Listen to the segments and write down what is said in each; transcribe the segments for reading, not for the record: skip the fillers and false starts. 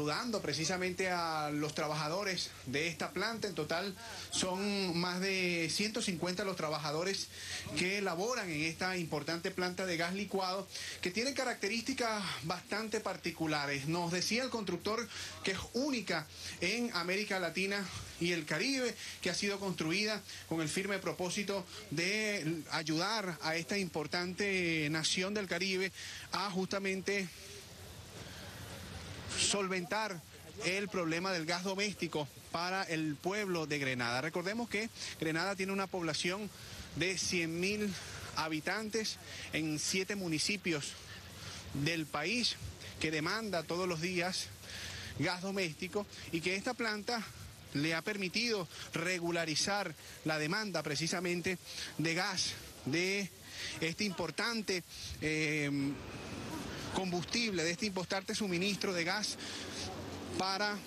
saludando precisamente a los trabajadores de esta planta. En total son más de 150 los trabajadores que laboran en esta importante planta de gas licuado, que tiene características bastante particulares. Nos decía el constructor que es única en América Latina y el Caribe, que ha sido construida con el firme propósito de ayudar a esta importante nación del Caribe a justamente solventar el problema del gas doméstico para el pueblo de Grenada. Recordemos que Grenada tiene una población de 100.000 habitantes en 7 municipios del país, que demanda todos los días gas doméstico, y que esta planta le ha permitido regularizar la demanda precisamente de gas, de este importante combustible, de este importante suministro de gas para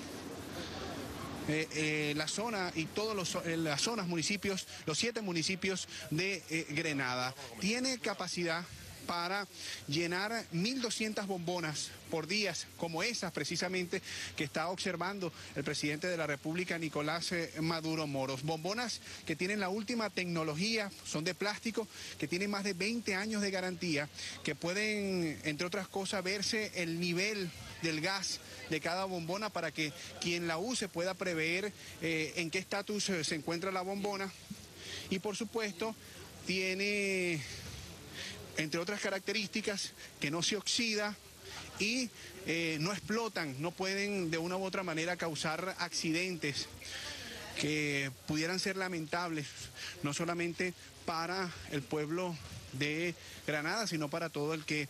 la zona y todas las zonas, municipios, los 7 municipios de Grenada. Tiene capacidad para llenar 1.200 bombonas por día, como esas precisamente que está observando el presidente de la República, Nicolás Maduro Moros. Bombonas que tienen la última tecnología, son de plástico, que tienen más de 20 años de garantía, que pueden, entre otras cosas, verse el nivel del gas de cada bombona para que quien la use pueda prever en qué estatus se encuentra la bombona. Y por supuesto tiene, entre otras características, que no se oxida y no explotan, no pueden de una u otra manera causar accidentes que pudieran ser lamentables, no solamente para el pueblo de Granada, sino para todo el que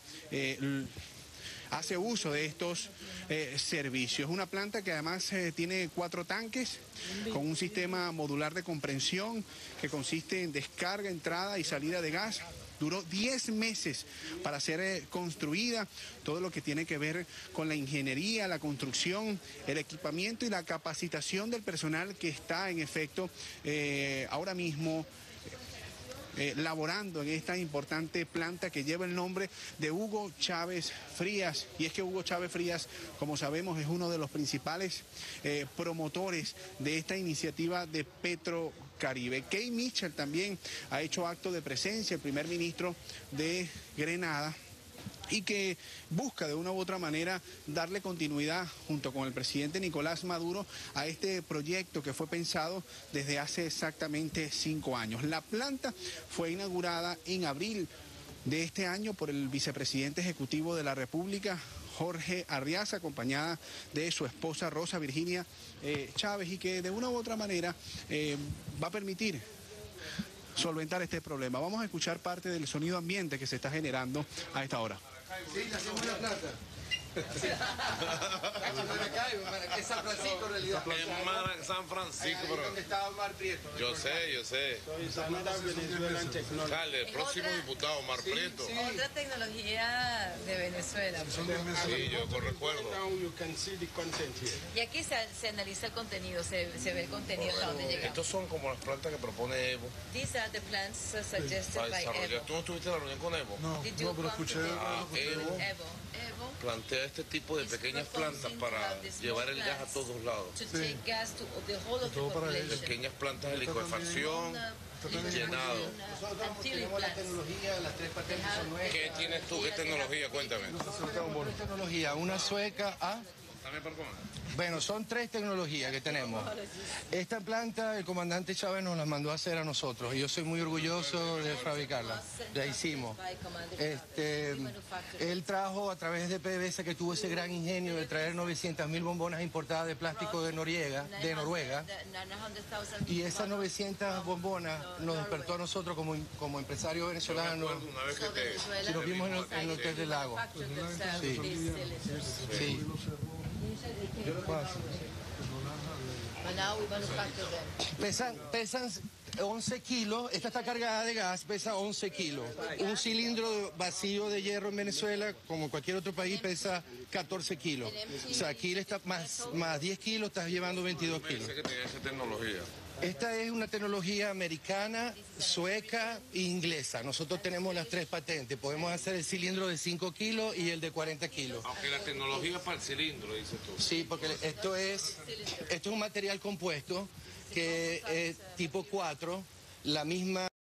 hace uso de estos servicios. Una planta que además tiene 4 tanques con un sistema modular de comprensión que consiste en descarga, entrada y salida de gas. Duró 10 meses para ser construida, todo lo que tiene que ver con la ingeniería, la construcción, el equipamiento y la capacitación del personal que está en efecto ahora mismo laborando en esta importante planta que lleva el nombre de Hugo Chávez Frías. Y es que Hugo Chávez Frías, como sabemos, es uno de los principales promotores de esta iniciativa de Petrocaribe. Kay Mitchell también ha hecho acto de presencia, el primer ministro de Grenada, y que busca de una u otra manera darle continuidad junto con el presidente Nicolás Maduro a este proyecto que fue pensado desde hace exactamente 5 años. La planta fue inaugurada en abril de este año por el vicepresidente ejecutivo de la República, Jorge Arriaza, acompañada de su esposa Rosa Virginia Chávez, y que de una u otra manera va a permitir solventar este problema. Vamos a escuchar parte del sonido ambiente que se está generando a esta hora. Sí, hacemos la plata. ¿Qué es San Francisco en realidad? Es San Francisco, ahí pero... donde estaba Omar Prieto. Yo sé. Alcalde, el próximo diputado, Omar Prieto. Sí. Otra tecnología de Venezuela. Sí, yo recuerdo. Y aquí se analiza el contenido, se ve el contenido hasta donde llegamos. Estos son como las plantas que propone Evo These are the plans suggested para by desarrollar. Evo. ¿Tú no estuviste en la reunión con Evo? No, Did you pero come escuché. to Evo Evo plantea este tipo de pequeñas plantas para llevar el gas a todos lados. to take gas to the whole of the Todo para population. Pequeñas plantas de licuefacción y llenado. Nosotros tenemos la tecnología, las 3 patentes son nuestras. ¿Qué tienes tú? ¿Qué tecnología? Cuéntame. Tres tecnologías, una sueca, Dame por favor. bueno, son 3 tecnologías que tenemos. Esta planta el comandante Chávez nos la mandó a hacer a nosotros y yo soy muy orgulloso de fabricarla. La hicimos. Él trajo a través de PDVSA, que tuvo ese gran ingenio de traer 900.000 bombonas importadas de plástico de Noruega, y esas 900 bombonas nos despertó a nosotros como empresarios venezolanos. Una vez que te... Si nos vimos en el Hotel del Lago. Sí. 11 kilos, esta está cargada de gas, pesa 11 kilos. Un cilindro vacío de hierro en Venezuela, como cualquier otro país, pesa 14 kilos. O sea, aquí le está más 10 kilos, estás llevando 22 kilos. Que tiene esa tecnología. Esta es una tecnología americana, sueca e inglesa. Nosotros tenemos las 3 patentes. Podemos hacer el cilindro de 5 kilos y el de 40 kilos. Aunque la tecnología es para el cilindro, dices tú. Sí, porque esto es un material compuesto que es tipo 4, la misma...